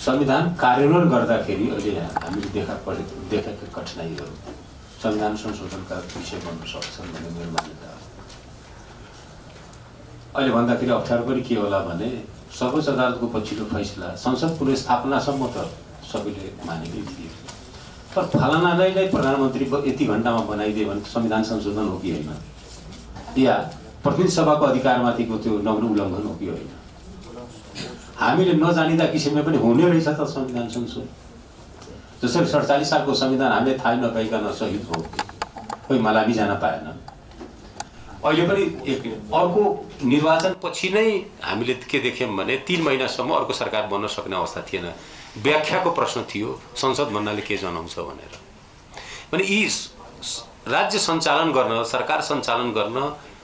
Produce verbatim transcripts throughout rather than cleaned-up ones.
संविधान कार्यान्वयन गर्दाखेरि अहिले हामीले देखा परे देखेका कठिनाइहरू संविधान संशोधनका विषय बन्न सक्छन् भन्ने मेरो मान्यता हो। अहिले भन्दाखेरि अप्ठ्यारो पनि के होला भने सर्वोच्च अदालतको पछिल्लो फैसला संसद पुनर्स्थापनासम्म त सबैले मानेकै थिए, तर फलानालाई प्रधानमन्त्री यति घण्टामा बनाइदियो भने संविधान संशोधन हो कि होइन, या प्रतिनिधि सभाको अधिकारमाथिको त्यो नग्न उल्लङ्घन हो कि होइन। हामीले नजानिदा किसिमले पनि हुने रहेछ त संविधान संशोधन। जसरी सडचालीस सालको संविधान हामीले थाहै नपाइकन शहीद हो, कोही मलामी जान पाएन। अहिले पनि एक अर्को निर्वाचन पछि नै हामीले के देख्यौँ भने तीन महिनासम्म अर्को सरकार बन्न सक्ने अवस्था थिएन। व्याख्याको प्रश्न थियो संसद भन्नाले के जनाउँछ भनेर। भने यी राज्य सञ्चालन गर्न, सरकार सञ्चालन गर्न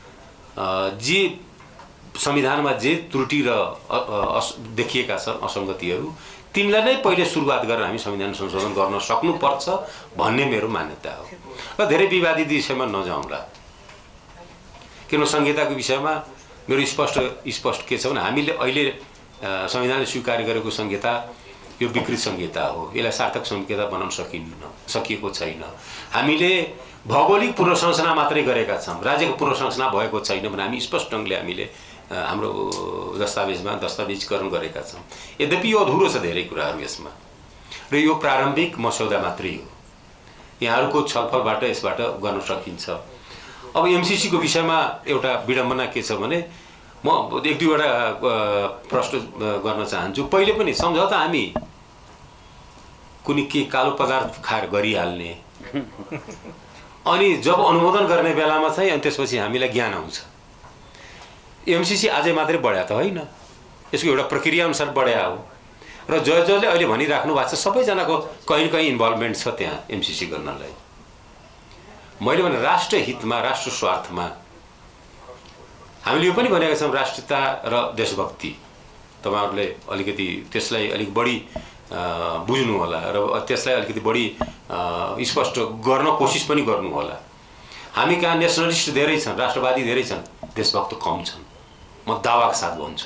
जे संविधानमा जे त्रुटि र देखिएका छन् असङ्गतिहरू, तिनलाई नै पहिले सुरुवात गरेर हामी संविधान संशोधन गर्न सक्नुपर्छ भन्ने मेरो मान्यता हो। र धेरै विवादित विषयमा नजाउँला, किन संहिताको विषयमा मेरो स्पष्ट स्पष्ट के छ भने हामीले अहिले संविधानले स्वीकार गरेको संहिता यो विकृत संहिता हो, यसलाई सार्थक संहिता बनाउन सकिन्न सकिएको छैन। हामीले भौगोलिक पुनर्संरचना मात्रै गरेका छौँ, राज्यको पुनर्संरचना भएको छैन भने हामी स्पष्ट ढङ्गले हामीले हाम्रो दस्तावेजमा दस्तावेजीकरण गरेका छौँ। यद्यपि यो अधुरो छ धेरै कुराहरू यसमा, र यो प्रारम्भिक मसौदा मात्रै हो। यहाँहरूको छलफलबाट यसबाट गर्न सकिन्छ। अब एमसीसीको विषयमा एउटा विडम्बना के छ भने म एक दुईवटा प्रश्न गर्न चाहन्छु। पहिले पनि सम्झौता हामी कुनै के कालो पदार्थ खाएर गरिहाल्ने, अनि जब अनुमोदन गर्ने बेलामा चाहिँ अनि त्यसपछि हामीलाई ज्ञान आउँछ। एमसीसी आजै मात्रै बढ्या त होइन, यसको एउटा प्रक्रिया अनुसार बढ्या हो। र जस जसले अहिले भनिराख्नु भएको छ सबैजनाको कहीँ न कहीँ इन्भल्भमेन्ट छ त्यहाँ एमसीसी गर्नलाई। मैले भने राष्ट्र हितमा, राष्ट्र स्वार्थमा हामीले यो पनि भनेका छौँ राष्ट्रियता र देशभक्ति। तपाईँहरूले अलिकति त्यसलाई अलिक बढी बुझ्नु होला र त्यसलाई अलिकति बढी स्पष्ट गर्न कोसिस पनि गर्नु होला। हामी कहाँ नेसनलिस्ट धेरै छन्, राष्ट्रवादी धेरै छन्, देशभक्त कम छन्। म दावाका साथ भन्छु,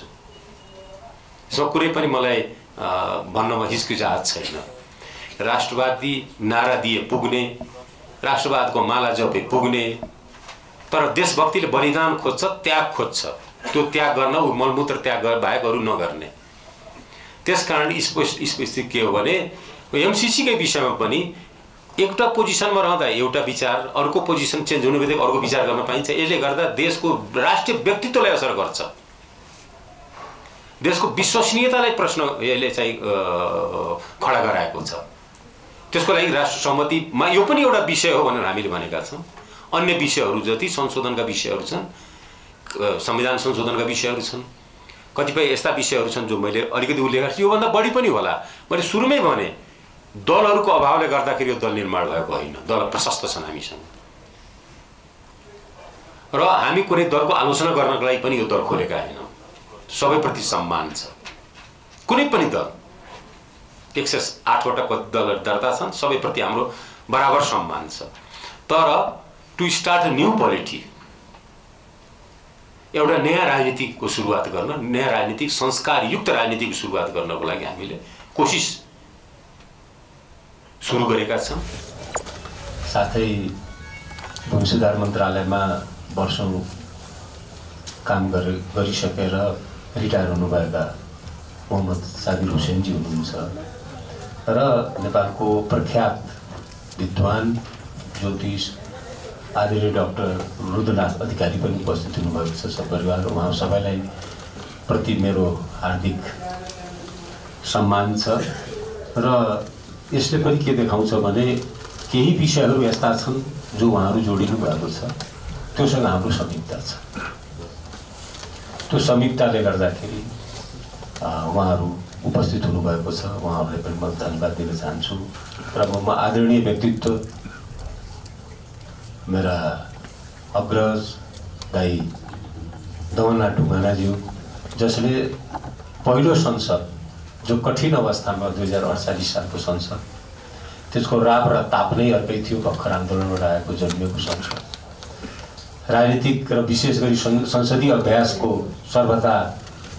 यसमा कुनै पनि मलाई भन्नमा हिचकिचाहट छैन। राष्ट्रवादी नारा दिए पुग्ने, राष्ट्रवादको माला जपे पुग्ने, तर देशभक्तिले बलिदान खोज्छ, त्याग खोज्छ। त्यो त्याग गर्न ऊ मलमूत्र त्याग बाहेक अरू नगर्ने। त्यसकारण स्थिति के हो भने एमसीसीकै विषयमा पनि एउटा पोजिसनमा रहँदा एउटा विचार, अर्को पोजिसन चेन्ज हुने बित्तिकै अर्को विचार गर्न पाइन्छ। यसले गर्दा देशको राष्ट्रिय व्यक्तित्वलाई असर गर्छ, देशको विश्वसनीयतालाई प्रश्न यसले चाहिँ खडा गराएको छ। त्यसको लागि राष्ट्र सहमतिमा यो पनि एउटा विषय हो भनेर हामीले भनेका छौँ। अन्य विषयहरू जति संशोधनका विषयहरू छन्, संविधान संशोधनका विषयहरू छन्, कतिपय यस्ता विषयहरू छन् जो मैले अलिकति उल्लेख गर्छु। योभन्दा बढी पनि होला। मैले सुरुमै भने दलहरूको अभावले गर्दाखेरि यो दल निर्माण भएको होइन, दल प्रशस्त छन् हामीसँग, र हामी कुनै दलको आलोचना गर्नको लागि पनि यो दल खोलेका होइनौँ। सबैप्रति सम्मान छ। कुनै पनि दल एक सय आठवटा दलहरू दर्ता छन्, सबैप्रति हाम्रो बराबर सम्मान छ। तर टु स्टार्ट न्यू पोलिटी, एउटा नयाँ राजनीतिको सुरुवात गर्न, नयाँ राजनीतिक संस्कारयुक्त राजनीतिको सुरुवात गर्नको लागि हामीले कोसिस सुरु गरेका छौँ। साथै भूमि सुधार मन्त्रालयमा वर्षौं काम गरे गरिसकेर रिटायर हुनुभएका मोहम्मद साबिर हुसेनजी हुनुहुन्छ र नेपालको प्रख्यात विद्वान ज्योतिष आदरणीय डाक्टर रुद्रनाथ अधिकारी पनि उपस्थित हुनुभएको छ सपरिवार। उहाँ सबैलाई प्रति मेरो हार्दिक सम्मान छ। र यसले पनि के देखाउँछ भने केही विषयहरू यस्ता छन् जो उहाँहरू जोडिनु भएको छ, त्योसँग हाम्रो समीपता छ। त्यो समीपताले गर्दाखेरि उहाँहरू उपस्थित हुनुभएको छ। उहाँहरूलाई पनि म धन्यवाद दिन चाहन्छु। र म आदरणीय व्यक्तित्व मेरा अग्रज दाई दमनलाल ढुङ्गानाज्यू, जसले पहिलो संसद जो कठिन अवस्थामा दुई हजार अडचालिस सालको संसद, त्यसको राप र ताप नै अर्कै थियो। भर्खर आन्दोलनबाट आएको जन्मिएको संसद, राजनीतिक र विशेष गरी संसदीय अभ्यासको सर्वथा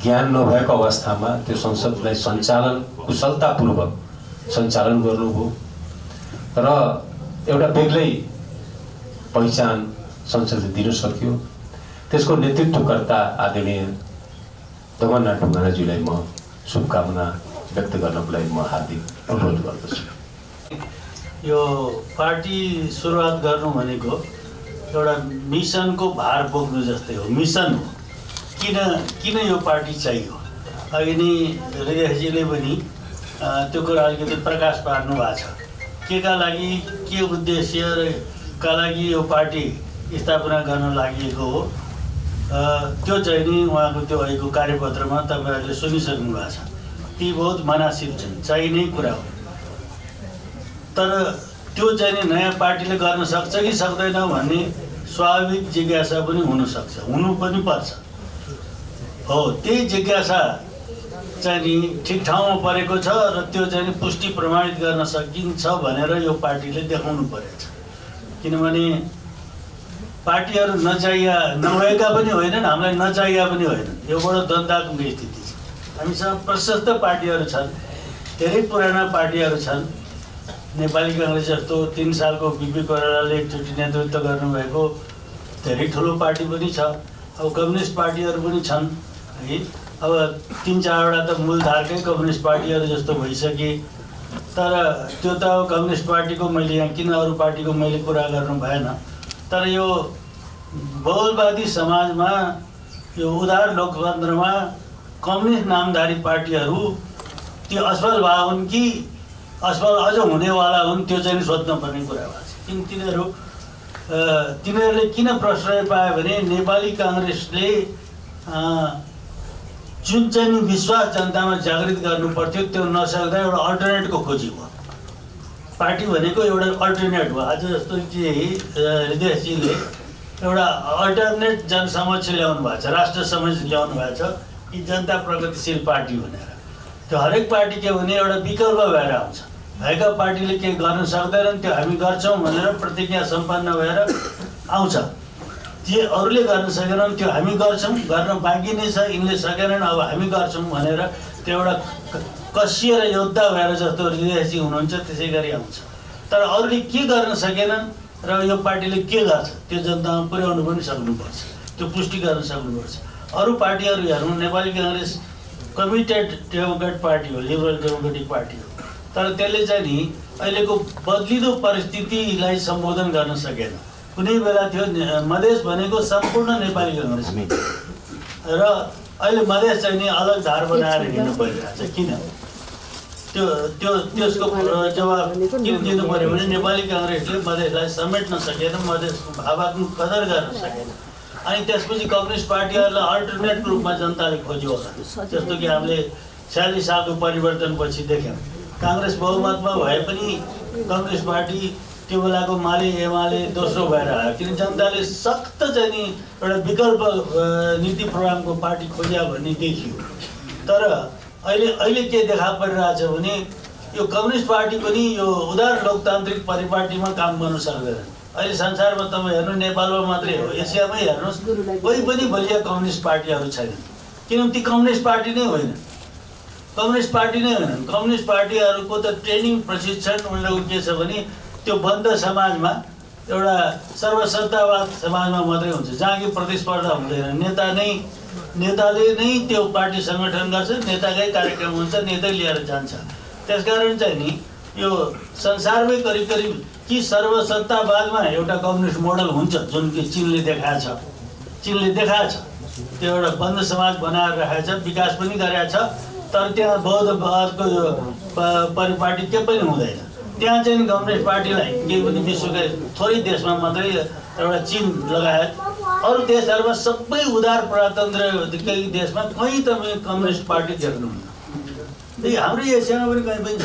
ज्ञान नभएको अवस्थामा त्यो संसदलाई सञ्चालन कुशलतापूर्वक सञ्चालन गर्नुभयो र एउटा बेग्लै पहिचान संसदले दिन सक्यो। त्यसको नेतृत्वकर्ता आदरणीय दमननाथ ढुङ्गानाज्यूलाई म शुभकामना व्यक्त गर्नको लागि म हार्दिक अनुरोध गर्दछु। यो पार्टी सुरुवात गर्नु भनेको एउटा मिसनको भार बोक्नु जस्तै हो। मिसन हो, किन किन यो पार्टी चाहियो। अघि नै हृदयजीले पनि त्यो कुरा अलिकति प्रकाश पार्नु भएको छ। के का लागि, के उद्देश्यका लागि यो पार्टी स्थापना गर्न लागि हो, त्यो चाहिँ नि उहाँको त्यो अहिलेको कार्यपत्रमा तपाईँहरूले सुनिसक्नु भएको छ। ती बहुत मनासिब छन्, चाहिने कुरा हो। तर त्यो चाहिँ नि नयाँ पार्टीले गर्न सक्छ कि सक्दैन भन्ने स्वाभाविक जिज्ञासा पनि हुनसक्छ, हुनु पनि पर्छ। हो, त्यही जिज्ञासा चाहिँ नि ठिक ठाउँमा परेको छ र त्यो चाहिँ नि पुष्टि प्रमाणित गर्न सकिन्छ भनेर यो पार्टीले देखाउनु परेको छ। किनभने पार्टीहरू नचाहिया नभएका पनि होइनन्, हामीलाई नचाहिया पनि होइनन्। यो बडो द्वन्द्वात्मक स्थिति छ। हामीसँग प्रशस्त पार्टीहरू छन्, धेरै पुराना पार्टीहरू छन्। नेपाली काङ्ग्रेस जस्तो तीन सालको बिपी कोइरालाले एकचोटि नेतृत्व गर्नुभएको धेरै ठुलो पार्टी पनि छ। अब कम्युनिस्ट पार्टीहरू पनि छन् है। अब तिन चारवटा त मूलधारकै कम्युनिस्ट पार्टीहरू जस्तो भइसके। तर त्यो त अब कम्युनिस्ट पार्टीको मैले यहाँ किन अरू पार्टीको मैले कुरा गर्नु भएन। तर यो बहुलवादी समाजमा, यो उदार लोकतन्त्रमा कम्युनिस्ट नामधारी पार्टीहरू त्यो असफल भए हुन् कि असफल अझ हुनेवाला हुन्, त्यो चाहिँ सोध्नुपर्ने कुरा भएको छ। किन तिनीहरू तिनीहरूले किन प्रश्रय पाए भने नेपाली काङ्ग्रेसले जुन चाहिँ विश्वास जनतामा जागृत गर्नु पर्थ्यो त्यो नसक्दा एउटा अल्टरनेटको खोजी भयो। पार्टी भनेको एउटा अल्टरनेट हो। आज जस्तो कि हृदयजीले एउटा अल्टरनेट जनसमक्ष ल्याउनु भएको छ, राष्ट्र समक्ष ल्याउनु भएको छ कि जनता प्रगतिशील पार्टी भनेर। त्यो हरेक पार्टी के भने एउटा विकल्प भएर आउँछ। भएका पार्टीले केही गर्न सक्दैनन्, त्यो हामी गर्छौँ भनेर प्रतिज्ञा सम्पन्न भएर आउँछ। जे अरूले गर्न सकेनन् त्यो हामी गर्छौँ, गर्न बाँकी नै छ, यिनले सकेनन् अब हामी गर्छौँ भनेर त्यो एउटा कसिएर योद्धा भएर जस्तो हृदयजी हुनुहुन्छ त्यसै गरी आउँछ। तर अरूले के गर्न सकेनन् र यो पार्टीले के गर्छ त्यो जनतामा पुर्याउनु पनि सक्नुपर्छ, त्यो पुष्टि गर्न सक्नुपर्छ। अरू पार्टीहरू हेर्नु, Nepali Congress committed democrat party हो, लिबरल डेमोक्रेटिक पार्टी हो। तर त्यसले चाहिँ नि अहिलेको बदलिदो परिस्थितिलाई सम्बोधन गर्न सकेन। कुनै बेला थियो मधेस भनेको सम्पूर्ण नेपाली काङ्ग्रेस र अहिले मधेस चाहिँ नि अलग धार बनाएर हिँड्नु परिरहेको छ। किन त्यो त्यो त्यसको जवाब किन दिनु पऱ्यो भने नेपाली काङ्ग्रेसले मधेसलाई समेट्न सकेन, मधेसको भावात्मक कदर गर्न सकेन। अनि त्यसपछि कम्युनिस्ट पार्टीहरूलाई अल्टरनेट रूपमा जनताले खोज्यो होला। जस्तो कि हामीले छयालिस सालको परिवर्तनपछि देख्यौँ, काङ्ग्रेस बहुमतमा भए पनि कम्युनिस्ट पार्टी त्यो बेलाको माले एमाले दोस्रो भएर आयो। किन जनताले सख्त चाहिँ नि एउटा विकल्प नीति प्रोग्रामको पार्टी खोज्या भन्ने देखियो। तर अहिले अहिले के देखा परिरहेछ भने यो कम्युनिस्ट पार्टी पनि यो उदार लोकतान्त्रिक परिपाटीमा काम गर्न सक्दैन। अहिले संसारमा तपाईँ हेर्नु, नेपालमा मात्रै हो, एसियामै हेर्नुहोस्, कोही पनि बलिया कम्युनिस्ट पार्टीहरू छैनन्। किनभने ती कम्युनिस्ट पार्टी नै होइन, कम्युनिस्ट पार्टी नै होइनन्। कम्युनिस्ट पार्टीहरूको त ट्रेनिङ प्रशिक्षण उनीहरूको के छ भने त्यो बन्द समाजमा, एउटा सर्वसत्तावाद समाजमा मात्रै हुन्छ, जहाँ कि प्रतिस्पर्धा हुँदैन। नेता नै नेताले नै त्यो पार्टी सङ्गठन गर्छ, नेताकै कार्यक्रम हुन्छ, नेतै लिएर जान्छ। त्यसकारण चाहिँ नि यो संसारमै करिब करिब कि सर्वसत्तावादमा एउटा कम्युनिस्ट मोडल हुन्छ, जुन कि चीनले देखाएको छ। चीनले देखाएको छ त्यो एउटा बन्द समाज बनाएर राखेको छ, विकास पनि गरेको छ। तर त्यहाँ बौद्धवादको परिपाटी के पनि हुँदैन। त्यहाँ चाहिँ कम्युनिस्ट पार्टीलाई केही पनि विश्वकै थोरै देशमा मात्रै एउटा चीन लगायत अरू देशहरूमा सबै उदार प्रजातन्त्रकै देशमा कहीँ तपाईँ कम्युनिस्ट पार्टी देख्नुहुन्न। त्यही हाम्रो एसियामा पनि कहीँ पनि छ,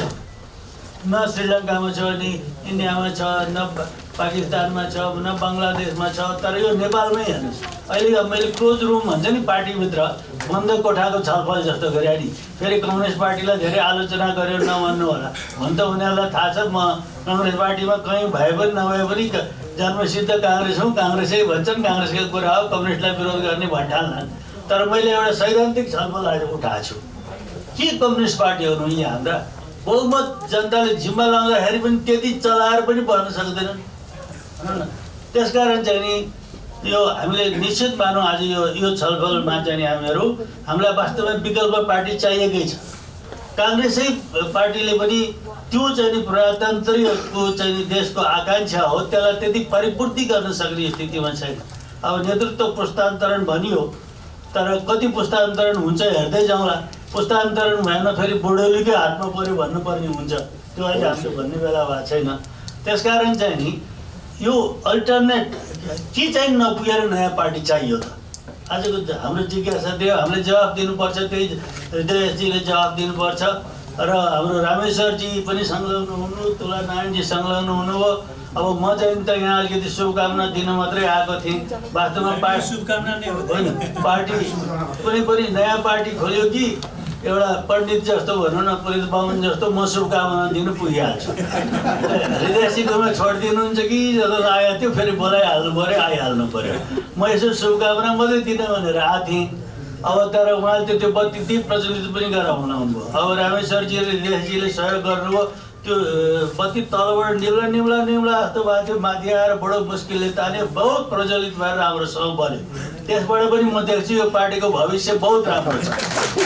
न श्रीलङ्कामा छ, नि इन्डियामा छ, न पाकिस्तानमा छ, न बङ्गलादेशमा छ। तर यो नेपालमै हेर्नुहोस्, अहिले मैले क्लोज रुम भन्छ नि पार्टीभित्र बन्द कोठाको छलफल जस्तो गरे नि। फेरि कम्युनिस्ट पार्टीलाई धेरै आलोचना गरेर नभन्नु होला, भन् त उनीहरूलाई थाहा छ म कङ्ग्रेस पार्टीमा कहीँ भए पनि नभए पनि जन्मसिद्ध काङ्ग्रेस हौँ, काङ्ग्रेसै भन्छन्, काङ्ग्रेसकै कुरा हो, कम्युनिस्टलाई विरोध गर्ने भन्ठाल्छन्। तर मैले एउटा सैद्धान्तिक छलफल आज उठाएको छु के कम्युनिस्ट पार्टीहरू यहाँ हाम्रा बहुमत जनताले जिम्मा लाउँदाखेरि पनि त्यति चलाएर पनि बस्न सक्दैनन्। त्यसकारण चाहिँ नि यो हामीले निश्चित मानौँ आज यो यो छलफलमा चाहिँ हामीहरू हामीलाई वास्तवमा विकल्प पार्टी चाहिएकै छ। काङ्ग्रेसै पार्टीले पनि त्यो चाहिँ नि प्रजातन्त्रको चाहिँ नि देशको आकाङ्क्षा हो त्यसलाई त्यति परिपूर्ति गर्न सक्ने स्थितिमा छैन। अब नेतृत्व पुस्तान्तरण भनियो तर कति पुस्तान्तरण हुन्छ हेर्दै जाउँला। पुस्तान्तरण भएन फेरि बुढोलीकै हातमा पऱ्यो भन्नुपर्ने हुन्छ, त्यो अहिले हामीले भन्ने बेला भएको छैन। त्यसकारण चाहिँ नि यो अल्टरनेट के चाहिँ नपुगेर नयाँ पार्टी चाहियो त आजको हाम्रो जिज्ञासा त्यो हामीले जवाफ दिनुपर्छ। त्यही हृदयजीले जवाफ दिनुपर्छ र हाम्रो रामेश्वरजी पनि संलग्न हुनु, तुला नारायणजी संलग्न हुनुभयो। अब म चाहिँ त यहाँ अलिकति शुभकामना दिन मात्रै आएको थिएँ। वास्तवमा पार्टी शुभकामना नै होइन, पार्टी कुनै पनि नयाँ पार्टी खोल्यो कि एउटा पण्डित जस्तो भनौँ न, पुरित बाहुन जस्तो म शुभकामना दिनु पुगिहाल्छु। हृदयजीकोमा छोडिदिनुहुन्छ कि जस्तो लागेको थियो, फेरि बोलाइहाल्नु पऱ्यो, आइहाल्नु पऱ्यो। म यसो शुभकामना मात्रै दिन भनेर आएको थिएँ। अब तर उहाँले त त्यो बत्ती ती प्रचलित पनि गराउनु हुनुभयो। अब रामेश्वरजी र हृदयजीले सहयोग गर्नुभयो। त्यो बत्ती तलबाट निम्ला निम्ला निम्ला जस्तो भएको थियो, माथि आएर बडो मुस्किलले तान्यो, बहुत प्रज्वलित भएर राम्रोसँग बन्यो। त्यसबाट पनि म देख्छु यो पार्टीको भविष्य बहुत राम्रो छ।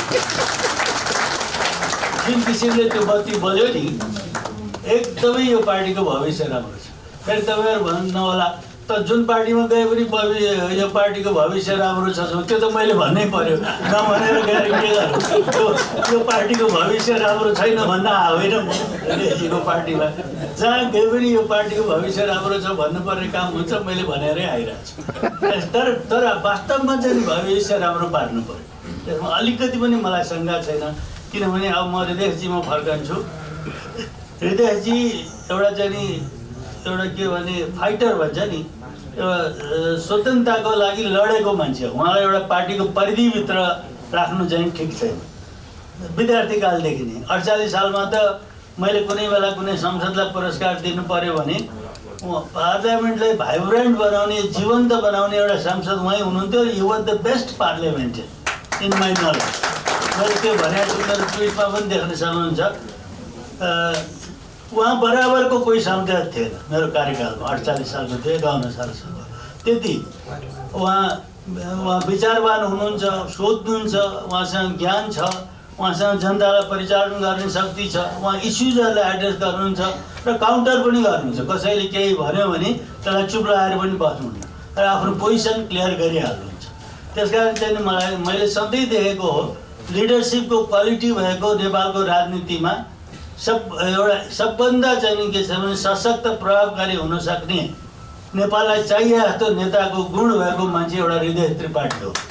जुन किसिमले त्यो बत्ती बल्यो नि एकदमै यो पार्टीको भविष्य राम्रो छ। फेरि तपाईँहरू भन्नु होला त जुन पार्टीमा गए पनि यो पार्टीको भविष्य राम्रो छ त्यो त मैले भन्नै पर्यो, नभनेर गएर के गर्नु। यो पार्टीको भविष्य राम्रो छैन भन्न होइन म हृदयजीको पार्टीमा जहाँ गए पनि यो पार्टीको भविष्य राम्रो छ भन्नुपर्ने काम हुन्छ, मैले भनेरै आइरहेको छु। तर तर वास्तवमा चाहिँ भविष्य राम्रो पार्नु पर्यो। त्यसमा अलिकति पनि मलाई शङ्का छैन, किनभने अब म हृदयजीमा फर्कन्छु। हृदयजी एउटा चाहिँ नि एउटा के भने फाइटर भन्छ नि, एउटा स्वतन्त्रताको लागि लडेको मान्छे हो। उहाँलाई एउटा पार्टीको परिधिभित्र राख्नु चाहिँ ठिक छैन। विद्यार्थी कालदेखि नै अडचालिस सालमा त मैले कुनै बेला कुनै संसदलाई पुरस्कार दिनु पर्यो भने पार्लियामेन्टलाई भाइब्रेन्ट बनाउने, जीवन्त बनाउने एउटा सांसद उहाँ हुनुहुन्थ्यो। You was the best parliamentarian in my knowledge. मैले त्यो भनेको छु, मेरो ट्विटमा पनि देख्न सक्नुहुन्छ। उहाँ बराबरको कोही सांसद थिएन मेरो कार्यकालमा। अडचालिस सालको थियो, एकाउन्न सालसम्म त्यति उहाँ उहाँ विचारवान हुनुहुन्छ, सोध्नुहुन्छ, उहाँसँग ज्ञान छ, उहाँसँग जनतालाई परिचालन गर्ने शक्ति छ, उहाँ इस्युजहरूलाई एड्रेस गर्नुहुन्छ र काउन्टर पनि गर्नुहुन्छ। कसैले केही भन्यो भने त्यसलाई चुप लगाएर पनि बस्नुहुन्न र आफ्नो पोजिसन क्लियर गरिहाल्नुहुन्छ। त्यसकारण चाहिँ मलाई मैले सधैँ देखेको हो लिडरसिपको क्वालिटी भएको नेपालको राजनीतिमा सब एउटा सबभन्दा चाहिँ के छ भने सशक्त प्रभावकारी हुन सक्ने नेपाललाई चाहिए जस्तो नेताको गुण भएको मान्छे एउटा हृदय त्रिपाठी हो।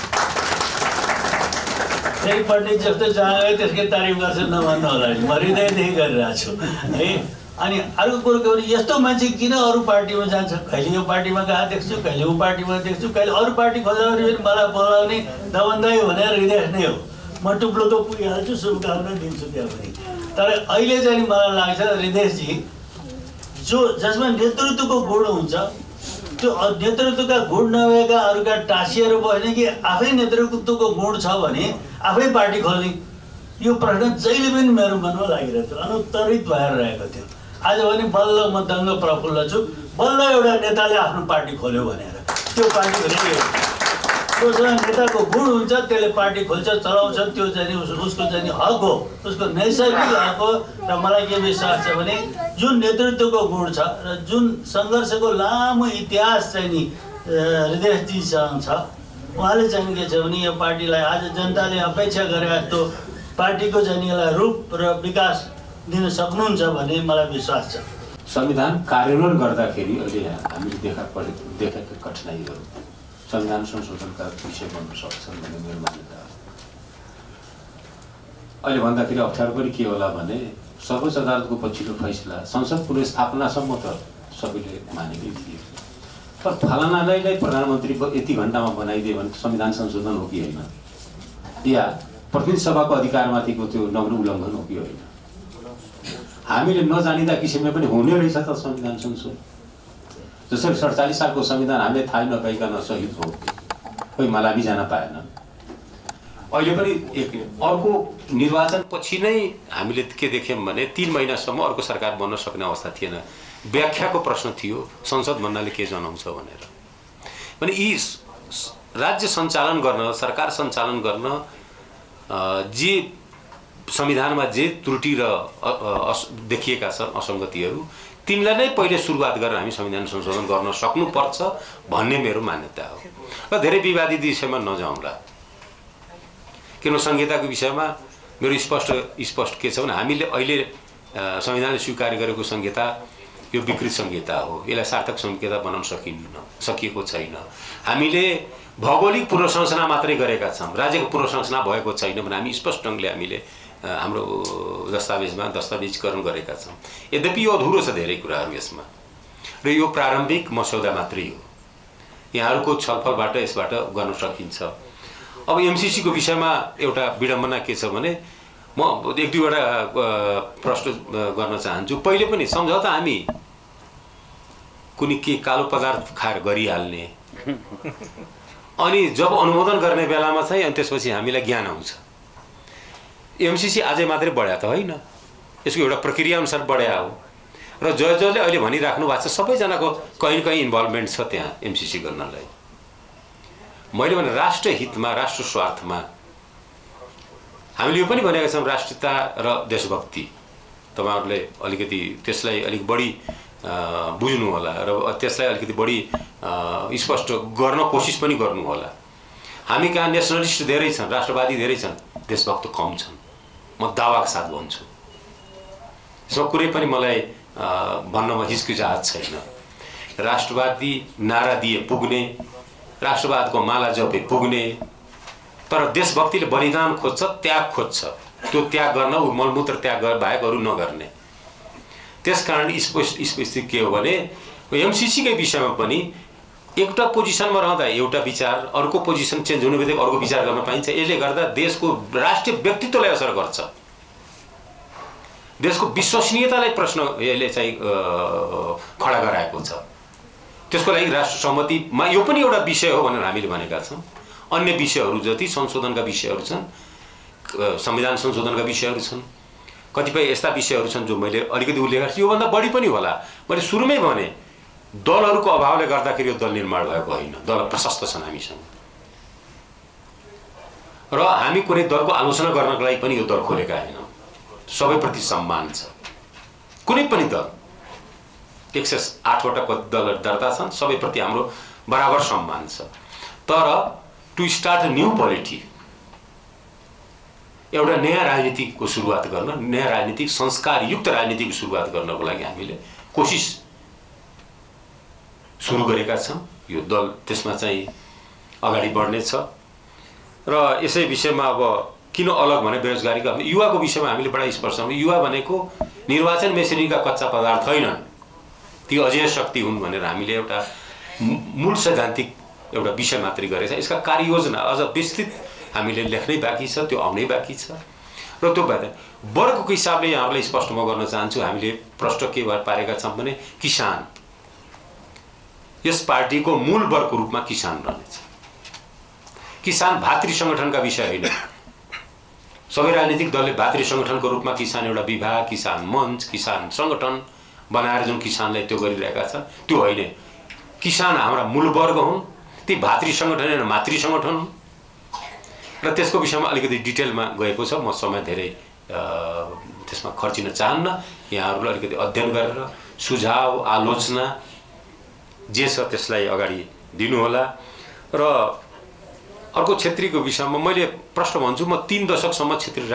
फेरि पण्डित जस्तो जहाँ गयो त्यसकै तारिफ गर्छु नभन्नु होला नि, म हृदयदेखि गरिरहेको छु है। अनि अर्को कुरो के भने यस्तो मान्छे किन अरू पार्टीमा जान्छ? कहिले यो पार्टीमा गएको देख्छु, कहिले ऊ पार्टीमा देख्छु, कहिले अरू पार्टी खोज्दाखेरि पनि मलाई बोलाउने दबन्दै भनेर हृदय नै हो। म टुप्लोको पुगिहाल्छु, शुभकामना दिन्छु त्यहाँ पनि। तर अहिले चाहिँ मलाई लाग्छ हृदयजी जो जसमा नेतृत्वको गुण हुन्छ, त्यो नेतृत्वका गुण नभएका अरूका टाँसिएर बस्ने कि आफै नेतृत्वको गुण छ भने आफै पार्टी खोल्ने, यो प्रश्न जहिले पनि मेरो मनमा लागिरहेको थियो, अनुत्तरित भएर रहेको थियो। आज भने बल्ल म दङ्ग प्रफुल्ल छु, बल्ल एउटा नेताले आफ्नो पार्टी खोल्यो भनेर। त्यो पार्टी खोल्यो जोसँग नेताको गुण हुन्छ त्यसले पार्टी खोल्छ, चलाउँछ, त्यो चाहिँ उसको चाहिँ हक हो, उसको नैसर्गिक हक हो। र मलाई के विश्वास छ भने जुन नेतृत्वको गुण छ र जुन सङ्घर्षको लामो इतिहास चाहिँ नि हृदयजीसँग छ, उहाँले चाहिँ के छ भने यो पार्टीलाई आज जनताले अपेक्षा गरे जस्तो पार्टीको चाहिँ यसलाई रूप र विकास दिन सक्नुहुन्छ भन्ने मलाई विश्वास छ। संविधान कार्यान्वयन गर्दाखेरि अहिले हामीले देखा परे देखेका कठिनाइहरू संविधान संशोधनका विषय बन्न सक्छन् भन्ने मेरो मान्यता हो। अहिले भन्दाखेरि अप्ठ्यारो पनि के होला भने सर्वोच्च अदालतको पछिल्लो फैसला संसद पुनर्स्थापनासम्म त सबैले मानेकै थिए, तर फलानालाई प्रधानमन्त्री यति घण्टामा बनाइदियो भने संविधान संशोधन हो कि होइन, या प्रतिनिधि सभाको अधिकारमाथिको त्यो नम्र उल्लङ्घन हो कि होइन? हामीले नजानिदा किसिमले पनि हुने रहेछ त संविधान संशोधन। जसरी सडचालिस सालको संविधान हामीले थाहै नपाइकन शहीद भयो, कोही मलामी जान पाएन, अहिले पनि एक अर्को निर्वाचनपछि नै हामीले के देख्यौँ भने तीन महिनासम्म अर्को सरकार बन्न सक्ने अवस्था थिएन। व्याख्याको प्रश्न थियो संसद भन्नाले के जनाउँछ भनेर। भने यी राज्य सञ्चालन गर्न, सरकार सञ्चालन गर्न जे संविधानमा जे त्रुटि र देखिएका छन् असङ्गतिहरू, तिनलाई नै पहिले सुरुवात गरेर हामी संविधान संशोधन गर्न सक्नुपर्छ भन्ने मेरो मान्यता हो। र धेरै विवादित विषयमा नजाउँला, किनभने संहिताको विषयमा मेरो स्पष्ट स्पष्ट के छ भने हामीले अहिले संविधानले स्वीकार गरेको संहिता यो विकृत संहिता हो। यसलाई सार्थक संहिता बनाउन सकिन्न सकिएको छैन। हामीले भौगोलिक पुनर्संरचना मात्रै गरेका छौँ, राज्यको पुनर्संरचना भएको छैन भने हामी स्पष्ट ढङ्गले हामीले हाम्रो दस्तावेजमा दस्तावेजीकरण गरेका छौँ। यद्यपि यो अधुरो छ धेरै कुराहरू यसमा, र यो प्रारम्भिक मसौदा मात्रै हो। यहाँहरूको छलफलबाट यसबाट गर्न सकिन्छ। अब एमसीसीको विषयमा एउटा विडम्बना के छ भने म एक दुईवटा प्रश्न गर्न चाहन्छु। पहिले पनि सम्झौता हामी कुनै के कालो पदार्थ खाएर गरिहाल्ने, अनि जब अनुमोदन गर्ने बेलामा चाहिँ अनि त्यसपछि हामीलाई ज्ञान आउँछ। एमसीसी आजै मात्रै बढ्या त होइन, यसको एउटा प्रक्रिया अनुसार बढ्या हो। र जय जयले अहिले भनिराख्नु भएको छ सबैजनाको कहीँ कहीँ इन्भल्भमेन्ट छ त्यहाँ एमसीसी गर्नलाई। मैले भने राष्ट्र हितमा, राष्ट्र स्वार्थमा हामीले यो पनि भनेका छौँ राष्ट्रियता र देशभक्ति। तपाईँहरूले अलिकति त्यसलाई अलिक बढी बुझ्नु होला र त्यसलाई अलिकति बढी स्पष्ट गर्न कोसिस पनि गर्नु होला। हामी कहाँ नेसनलिस्ट धेरै छन्, राष्ट्रवादी धेरै छन्, देशभक्त कम छन्। म दावाका साथ भन्छु, यसमा कुनै पनि मलाई भन्नमा हिचकिचाहट छैन। राष्ट्रवादी नारा दिए पुग्ने, राष्ट्रवादको माला जपे पुग्ने, तर देशभक्तिले बलिदान खोज्छ, त्याग खोज्छ। त्यो त्याग गर्न ऊ मलमूत्र त्याग बाहेक अरू नगर्ने। त्यसकारण स्पष्ट स्पष्ट के हो भने एमसीसीकै विषयमा पनि एउटा पोजिसनमा रहँदा एउटा विचार, अर्को पोजिसन चेन्ज हुने बित्तिकै अर्को विचार गर्न पाइन्छ। यसले गर्दा देशको राष्ट्रिय व्यक्तित्वलाई असर गर्छ, देशको विश्वसनीयतालाई प्रश्न यसले चाहिँ खडा गराएको छ। त्यसको लागि राष्ट्र सहमतिमा यो पनि एउटा विषय हो भनेर हामीले भनेका छौँ। अन्य विषयहरू जति संशोधनका विषयहरू छन्, संविधान संशोधनका विषयहरू छन्, कतिपय यस्ता विषयहरू छन् जो मैले अलिकति उल्लेख गर्छु। योभन्दा बढी पनि होला। मैले सुरुमै भने दलहरूको अभावले गर्दाखेरि यो दल निर्माण भएको होइन, दल प्रशस्त छन् हामीसँग। र हामी कुनै दलको आलोचना गर्नको लागि पनि यो दल खोलेका होइनौँ। सबैप्रति सम्मान छ। कुनै पनि दल एक सय आठवटा दलहरू दर्ता छन्, सबैप्रति हाम्रो बराबर सम्मान छ। तर to start a new polity, एउटा नयाँ राजनीतिको सुरुवात गर्न, नयाँ राजनीतिक संस्कारयुक्त राजनीतिको सुरुवात गर्नको लागि हामीले कोसिस सुरु गरेका छौँ। यो दल त्यसमा चाहिँ अगाडि बढ्नेछ। र यसै विषयमा अब किन अलग भने बेरोजगारीको युवाको विषयमा हामीले बडा स्पष्ट छौँ। युवा भनेको निर्वाचन मेसिनका कच्चा पदार्थ होइनन्, ती अझै शक्ति हुन् भनेर हामीले एउटा मूल सैद्धान्तिक एउटा विषय मात्रै गरेको छ। यसका कार्ययोजना अझ विस्तृत हामीले लेख्नै बाँकी छ, त्यो आउनै बाँकी छ। र त्यो भएर वर्गको हिसाबले यहाँहरूलाई स्पष्ट म गर्न चाहन्छु। हामीले प्रश्न के भएर पारेका छौँ भने किसान, यस पार्टीको मूल वर्गको रूपमा किसान रहनेछ। किसान भातृ सङ्गठनका विषय होइन। सबै राजनीतिक दलले भातृ सङ्गठनको रूपमा किसान एउटा विभाग, किसान मञ्च, किसान सङ्गठन बनाएर जुन किसानलाई त्यो गरिरहेका छन्, त्यो होइन। किसान हाम्रा मूल वर्ग हुन्, ती भातृ सङ्गठन होइन मातृ सङ्गठन हुन्। र त्यसको विषयमा अलिकति डिटेलमा गएको छ, म समय धेरै त्यसमा खर्चिन चाहन्न। यहाँहरूले अलिकति अध्ययन गरेर सुझाव आलोचना जे छ त्यसलाई अगाडि दिनुहोला। र अर्को क्षेत्रीको विषयमा मैले प्रश्न भन्छु, म तीन दशकसम्म क्षेत्रीय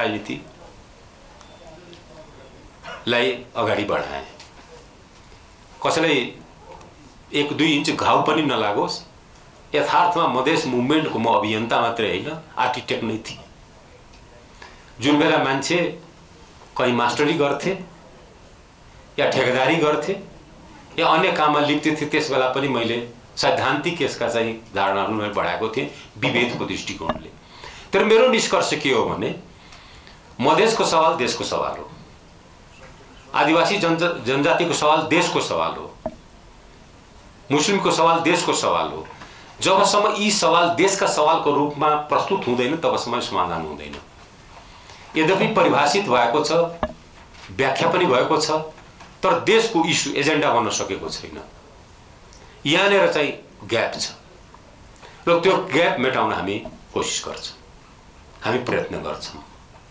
राजनीतिलाई अगाडि बढाएँ। कसैलाई एक दुई इन्च घाउ पनि नलागोस्। यथार्थमा मधेस मुभमेन्टको म अभियन्ता मात्रै होइन, आर्किटेक्ट नै थिएँ। जुन बेला मान्छे कहीँ मास्टरी गर्थे या ठेकेदारी गर्थे या अन्य काममा लिप्त थिए, त्यस बेला पनि मैले सैद्धान्तिक यसका चाहिँ धारणाहरू मैले बढाएको थिएँ विभेदको दृष्टिकोणले। तर मेरो निष्कर्ष के हो भने मधेसको सवाल देशको सवाल हो, आदिवासी जन जनजातिको सवाल देशको सवाल हो, मुस्लिमको सवाल देशको सवाल हो। जबसम्म यी सवाल देशका सवालको रूपमा प्रस्तुत हुँदैन तबसम्म समाधान हुँदैन। यद्यपि परिभाषित भएको छ, व्याख्या पनि भएको छ, तर देशको इस्यु एजेन्डा बन्न सकेको छैन। यहाँनिर चाहिँ ग्याप छ र त्यो ग्याप मेटाउन हामी कोसिस गर्छौँ, हामी प्रयत्न गर्छौँ।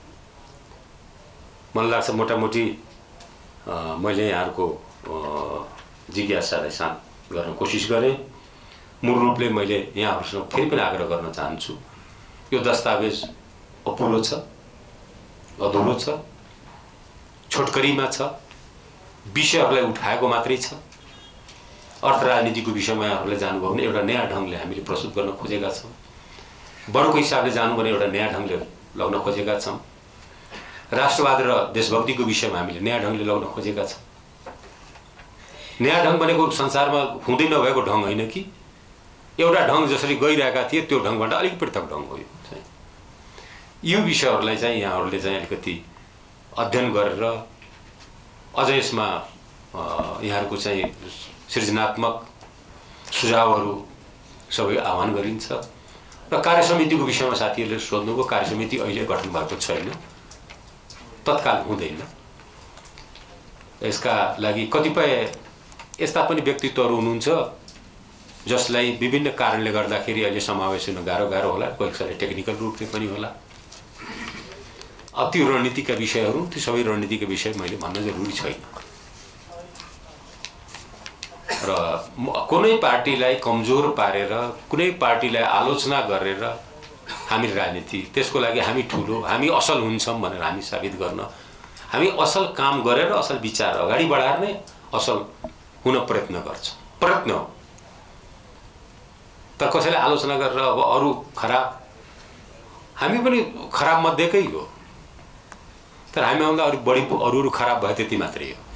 मलाई लाग्छ मोटामोटी मैले यहाँहरूको जिज्ञासालाई शान्त गर्न कोसिस गरेँ। मूल रूपले मैले यहाँहरूसँग फेरि पनि आग्रह गर्न चाहन्छु, यो दस्तावेज अपुरो छ, अधुरो छ, छोटकरीमा छ, विषयहरूलाई उठाएको मात्रै छ। अर्थ राजनीतिको विषयमा यहाँहरूले जानुभयो भने एउटा नयाँ ढङ्गले हामीले प्रस्तुत गर्न खोजेका छौँ। बढोको हिसाबले जानु भने एउटा नयाँ ढङ्गले लग्न खोजेका छौँ। राष्ट्रवाद र देशभक्तिको विषयमा हामीले नयाँ ढङ्गले लग्न खोजेका छौँ। नयाँ ढङ्ग भनेको संसारमा हुँदै नभएको ढङ्ग होइन कि, एउटा ढङ्ग जसरी गइरहेका थिए त्यो ढङ्गबाट अलिक पृथक ढङ्ग हो। यो चाहिँ यो विषयहरूलाई चाहिँ यहाँहरूले चाहिँ अलिकति अध्ययन गरेर अझ यसमा यहाँहरूको चाहिँ सृजनात्मक सुझावहरू सबै आह्वान गरिन्छ। र कार्यसमितिको विषयमा साथीहरूले सोध्नुभयो, कार्यसमिति अहिले गठन भएको छैन, तत्काल हुँदैन। यसका लागि कतिपय यस्ता पनि व्यक्तित्वहरू हुनुहुन्छ जसलाई विभिन्न कारणले गर्दाखेरि अहिले समावेश हुन गाह्रो गाह्रो होला, कोही कसैले टेक्निकल रूपले पनि होला। अब त्यो रणनीतिका विषयहरू, ती सबै रणनीतिका विषय मैले भन्न जरुरी छैन। र कुनै पार्टीलाई कमजोर पारेर, कुनै पार्टीलाई आलोचना गरेर हामी राजनीति, त्यसको लागि हामी ठुलो, हामी असल हुन्छौँ भनेर हामी साबित गर्न, हामी असल काम गरेर असल विचार अगाडि बढाएर नै असल हुन प्रयत्न गर्छौँ। प्रयत्न हो त, कसैले आलोचना गरेर अब अरू खराब, हामी पनि खराब मध्येकै हो, तर हामीभन्दा अरू बढी अरू अरू खराब भयो त्यति मात्रै हो।